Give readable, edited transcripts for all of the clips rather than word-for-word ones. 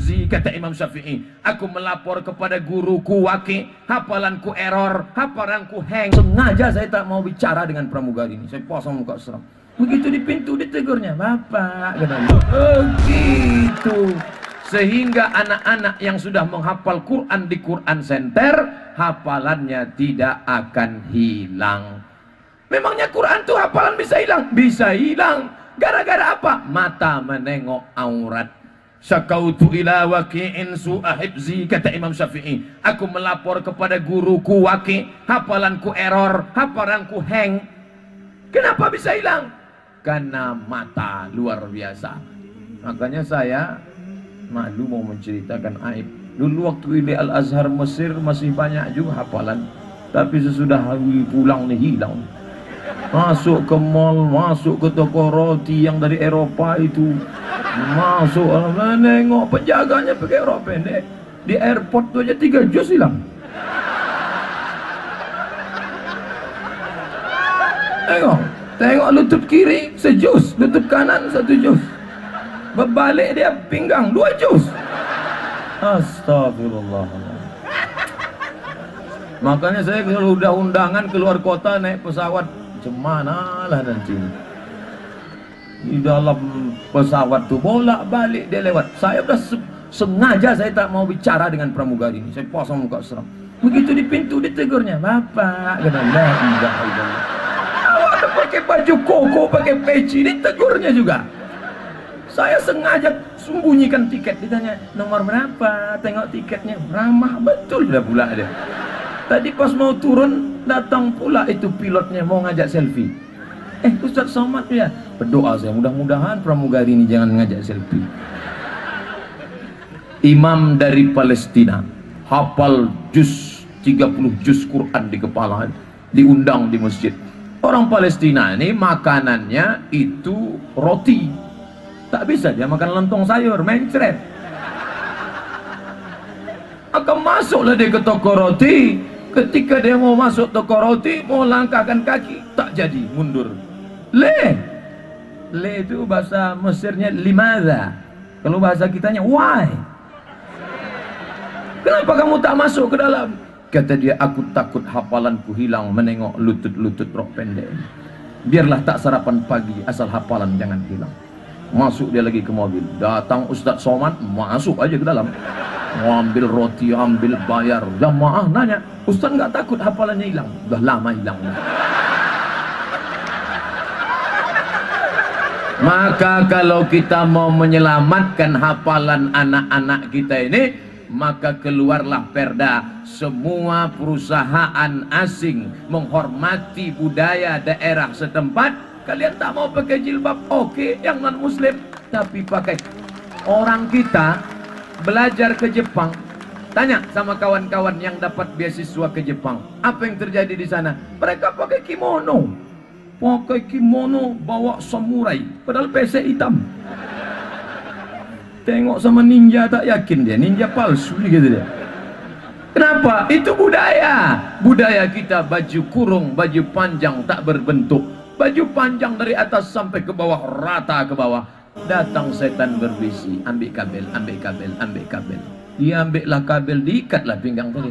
hifzi, kata Imam Syafi'i. Aku melapor kepada guruku Waki, hafalanku error, hafalanku hang. Sengaja saya tak mau bicara dengan pramugari ini. Saya pasang muka seram. Begitu di pintu ditegurnya, "Bapak," katanya. Begitu. Sehingga anak-anak yang sudah menghafal Quran di Quran Center, hafalannya tidak akan hilang. Memangnya Quran tuh hafalan bisa hilang? Bisa hilang. Gara-gara apa? Mata menengok aurat. Syakautu ila waqi'in su'a hifzi, kata Imam Syafi'i. Aku melapor kepada guruku Waqi, hafalanku error, hafalanku hang. Kenapa bisa hilang? Karena mata luar biasa. Makanya saya malu mau menceritakan aib. Dulu waktu di Al-Azhar Mesir masih banyak juga hafalan, tapi sesudah pulang nih hilang. Masuk ke mall, masuk ke toko roti yang dari Eropa itu, masuk nengok penjaganya pakai rok pendek. Di airport tuh aja 3 juz hilang. Tengok lutut kiri sejus, lutut kanan 1 juz. Berbalik dia pinggang 2 juz. Astagfirullah. Makanya saya kalau udah undangan keluar kota naik pesawat, cemana lah nanti. Di dalam pesawat tuh bolak-balik dia lewat. Saya udah sengaja saya tak mau bicara dengan pramugari ini. Saya pasang muka seram. Begitu di pintu ditegurnya, "Bapak," katanya. Ada pakai baju koko, pakai peci, ditegurnya juga. Saya sengaja sembunyikan tiket. Ditanya, "Nomor berapa?" Tengok tiketnya, ramah betul dah pula dia. Tadi pas mau turun, datang pula itu pilotnya mau ngajak selfie. Ustaz Somad ya, berdoa saya mudah-mudahan pramugari ini jangan ngajak selfie. Imam dari Palestina, hafal 30 juz Quran di kepala, diundang di masjid. Orang Palestina ini makanannya itu roti. Tak bisa dia makan lontong sayur, mencret. Akan masuklah dia ke toko roti. Ketika dia mau masuk toko roti, mau langkahkan kaki, tak jadi, mundur. Le itu bahasa Mesirnya limadha. Kalau bahasa kitanya why? Kenapa kamu tak masuk ke dalam? Kata dia, "Aku takut hafalanku hilang menengok lutut-lutut rok pendek. Biarlah tak sarapan pagi, asal hafalan jangan hilang." Masuk dia lagi ke mobil. Datang Ustaz Somad, masuk aja ke dalam. Ambil roti, ambil bayar. Jamaah nanya, "Ustaz nggak takut hafalannya hilang?" Udah lama hilang. Maka kalau kita mau menyelamatkan hafalan anak-anak kita ini, maka keluarlah perda. Semua perusahaan asing menghormati budaya daerah setempat. Kalian tak mau pakai jilbab, oke, yang non muslim, tapi pakai. Orang kita belajar ke Jepang, tanya sama kawan-kawan yang dapat beasiswa ke Jepang, apa yang terjadi di sana? Mereka pakai kimono, bawa samurai, padahal pesek hitam. Tengok sama ninja tak yakin dia, ninja palsu gitu dia. Kenapa? Itu budaya. Budaya kita baju kurung, baju panjang tak berbentuk, baju panjang dari atas sampai ke bawah, rata ke bawah. Datang setan berbisi, ambil kabel, ambil kabel, ambil kabel. Dia ambillah kabel, diikatlah pinggang tadi.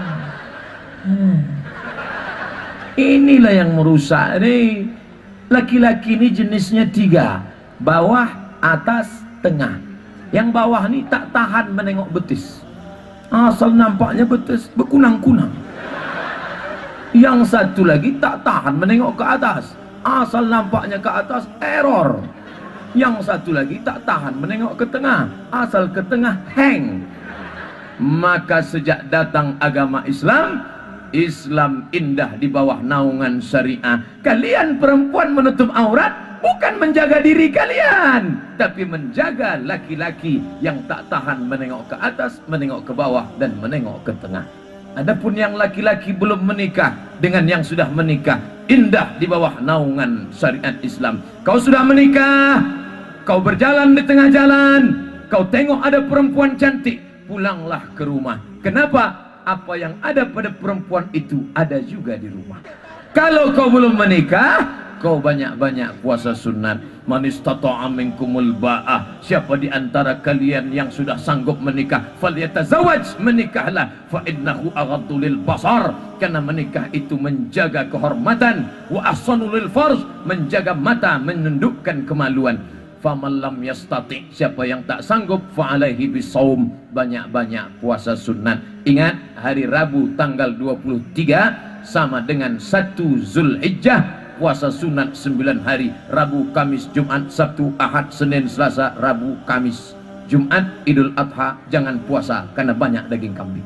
Inilah yang merusak nih. Laki-laki ini jenisnya 3, bawah, atas, tengah. Yang bawah ini tak tahan menengok betis. Asal nampaknya betis berkunang-kunang. Yang satu lagi tak tahan menengok ke atas. Asal nampaknya ke atas, error. Yang satu lagi tak tahan menengok ke tengah. Asal ke tengah, hang. Maka sejak datang agama Islam, Islam indah di bawah naungan syariah. Kalian perempuan menutup aurat bukan menjaga diri kalian, tapi menjaga laki-laki yang tak tahan menengok ke atas, menengok ke bawah, dan menengok ke tengah. Adapun yang laki-laki belum menikah dengan yang sudah menikah, indah di bawah naungan syariat Islam. Kau sudah menikah, kau berjalan di tengah jalan, kau tengok ada perempuan cantik, pulanglah ke rumah. Kenapa? Apa yang ada pada perempuan itu ada juga di rumah. Kalau kau belum menikah, kau banyak-banyak puasa sunat. Man istata'a minkumul ba'ah, siapa di antara kalian yang sudah sanggup menikah, falyatazawwaj, menikahlah, fa innahu aghaddu lil basar, karena menikah itu menjaga kehormatan, wa ahsanu lil farj, menjaga mata, menundukkan kemaluan. Faman lam yastati, siapa yang tak sanggup, fa alaihi bisaum, banyak-banyak puasa sunat. Ingat, hari Rabu tanggal 23 sama dengan 1 Zulhijjah. Puasa sunat 9 hari, Rabu, Kamis, Jumat, Sabtu, Ahad, Senin, Selasa, Rabu, Kamis. Jumat, Idul Adha, jangan puasa karena banyak daging kambing.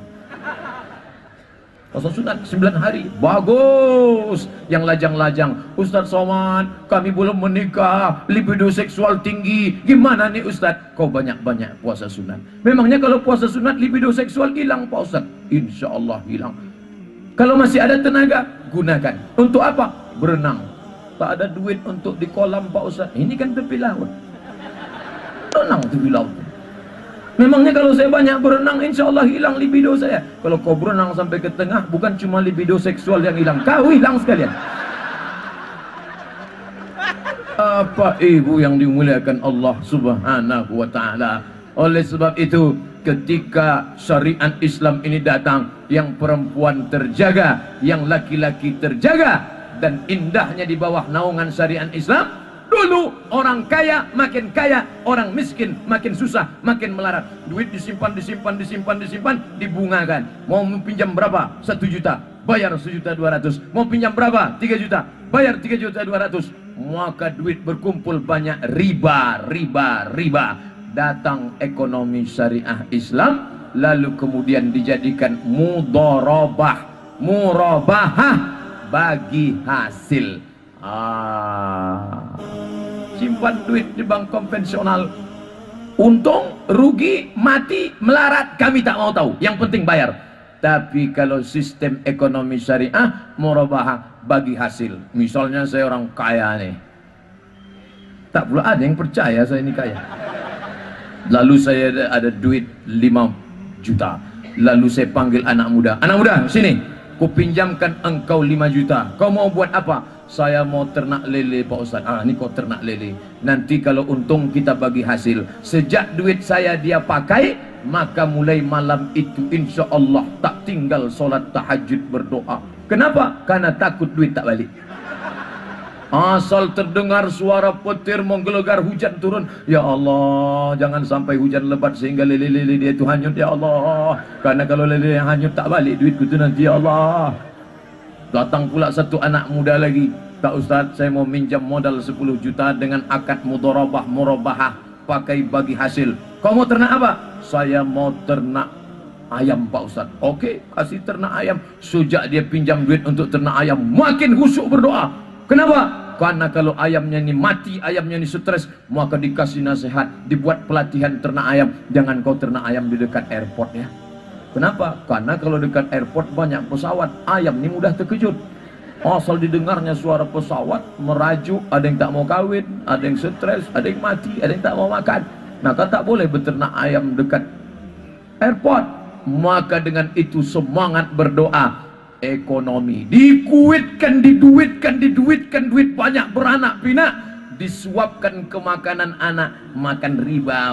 Puasa sunat 9 hari, bagus. Yang lajang-lajang, Ustadz Somad, kami belum menikah, libido seksual tinggi, gimana nih Ustadz? Kau banyak-banyak puasa sunat. Memangnya kalau puasa sunat libido seksual hilang Pak Ustadz? Insya Allah hilang. Kalau masih ada tenaga, gunakan. Untuk apa? Berenang. Tak ada duit untuk di kolam Pak Ustaz. Ini kan tepi laut. Renang tepi laut. Memangnya kalau saya banyak berenang, insya Allah hilang libido saya. Kalau kau berenang sampai ke tengah, bukan cuma libido seksual yang hilang, kau hilang sekalian. Apa ibu yang dimuliakan Allah Subhanahu wa ta'ala. Oleh sebab itu, ketika syariat Islam ini datang, yang perempuan terjaga, yang laki-laki terjaga, dan indahnya di bawah naungan syariat Islam. Dulu orang kaya makin kaya, orang miskin makin susah, makin melarat. Duit disimpan, dibungakan. Mau pinjam berapa? 1 juta, bayar 1.200.000. Mau pinjam berapa? 3 juta, bayar 3.200.000. Maka duit berkumpul banyak, riba. Datang ekonomi syariah Islam, lalu kemudian dijadikan murabahah, bagi hasil. Simpan duit di bank konvensional, untung, rugi, mati, melarat, kami tak mau tahu, yang penting bayar. Tapi kalau sistem ekonomi syariah, murabahah, bagi hasil. Misalnya saya orang kaya nih, tak pula ada yang percaya saya ini kaya. Lalu saya ada duit 5 juta, lalu saya panggil anak muda, sini, ku pinjamkan engkau 5 juta. Kau mau buat apa? Saya mau ternak lele Pak Ustaz. Ini kau ternak lele. Nanti kalau untung kita bagi hasil. Sejak duit saya dia pakai, maka mulai malam itu insya Allah tak tinggal solat tahajud berdoa. Kenapa? Karena takut duit tak balik. Asal terdengar suara petir menggelegar, hujan turun, ya Allah, jangan sampai hujan lebat sehingga lele-lele dia itu hanyut, ya Allah. Karena kalau lele yang hanyut tak balik duitku itu nanti, ya Allah. Datang pula satu anak muda lagi, Pak Ustaz, saya mau minjam modal 10 juta dengan akad murabahah, pakai bagi hasil. Kau mau ternak apa? Saya mau ternak ayam Pak Ustaz. Oke, kasih ternak ayam. Sejak dia pinjam duit untuk ternak ayam, makin khusyuk berdoa. Kenapa? Karena kalau ayamnya ini mati, ayamnya ini stres, maka dikasih nasihat, dibuat pelatihan ternak ayam. Jangan kau ternak ayam di dekat airport ya. Kenapa? Karena kalau dekat airport banyak pesawat, ayam ini mudah terkejut. Asal didengarnya suara pesawat merajuk, ada yang tak mau kawin, ada yang stres, ada yang mati, ada yang tak mau makan. Maka tak boleh beternak ayam dekat airport. Maka dengan itu semangat berdoa. Ekonomi dikuitkan, diduitkan, duit banyak, beranak pinak, disuapkan ke makanan anak, makan riba,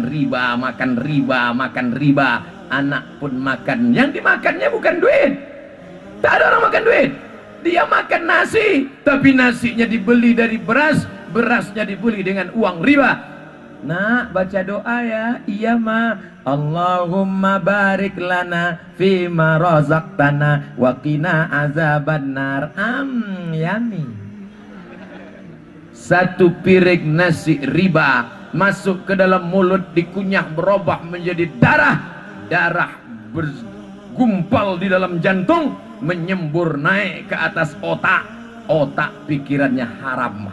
anak pun makan, yang dimakannya bukan duit. Tak ada orang makan duit, dia makan nasi, tapi nasinya dibeli dari beras, berasnya dibeli dengan uang riba. Nak, baca doa ya. Iya ma. Allahumma barik lana fima razaqtana wa qina azabannar. Yummy. Satu piring nasi riba masuk ke dalam mulut, dikunyah, berubah menjadi darah bergumpal di dalam jantung, menyembur naik ke atas otak. Pikirannya haram.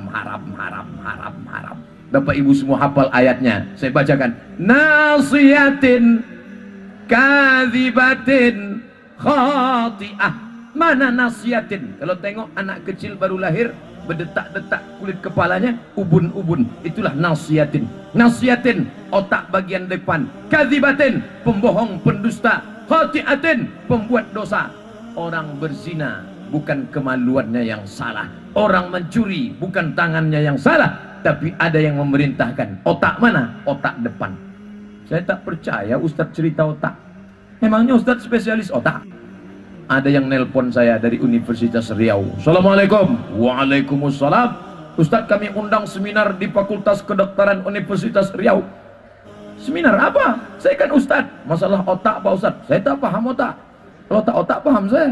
Bapak Ibu semua hafal ayatnya, saya bacakan. Nasiyatin kadzibatin khati'ah. Mana nasiyatin? Kalau tengok anak kecil baru lahir, berdetak-detak kulit kepalanya, ubun-ubun, itulah nasiyatin. Nasiyatin, otak bagian depan. Kadzibatin, pembohong, pendusta. Khati'atin, pembuat dosa. Orang berzina, bukan kemaluannya yang salah. Orang mencuri bukan tangannya yang salah, tapi ada yang memerintahkan. Otak mana? Otak depan. Saya tak percaya Ustadz cerita otak. Emangnya Ustadz spesialis otak? Ada yang nelpon saya dari Universitas Riau. Assalamualaikum. Waalaikumsalam. Ustadz, kami undang seminar di Fakultas Kedokteran Universitas Riau. Seminar apa? Saya kan Ustadz. Masalah otak Pak Ustadz. Saya tak paham otak. Kalau tak otak paham saya.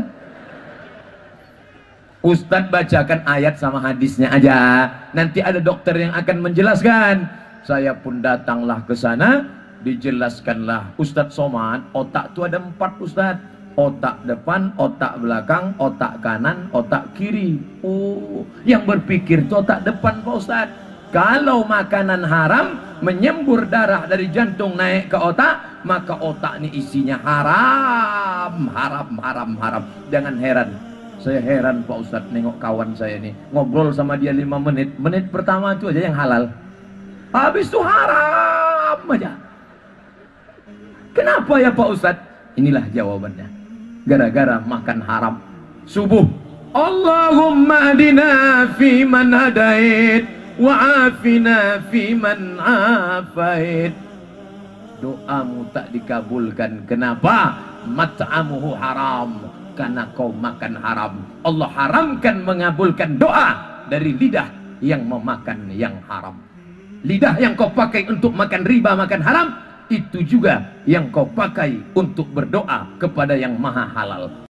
Ustadz bacakan ayat sama hadisnya aja. Nanti ada dokter yang akan menjelaskan. Saya pun datanglah ke sana. Dijelaskanlah. Ustadz Somad, otak itu ada 4 Ustadz. Otak depan, otak belakang, otak kanan, otak kiri. Oh, yang berpikir itu otak depan Pak Ustadz. Kalau makanan haram menyembur darah dari jantung naik ke otak, maka otak ini isinya haram, haram. Jangan heran. Saya heran Pak Ustadz nengok kawan saya nih, ngobrol sama dia 5 menit. Menit pertama itu aja yang halal. Habis itu haram aja. Kenapa ya Pak Ustadz? Inilah jawabannya. Gara-gara makan haram. Subuh, Allahumma adina fi man hadait wa afina fi man afait. Doamu tak dikabulkan. Kenapa? Mat'amuhu haram. Karena kau makan haram. Allah haramkan mengabulkan doa dari lidah yang memakan yang haram. Lidah yang kau pakai untuk makan riba, makan haram, itu juga yang kau pakai untuk berdoa kepada yang maha halal.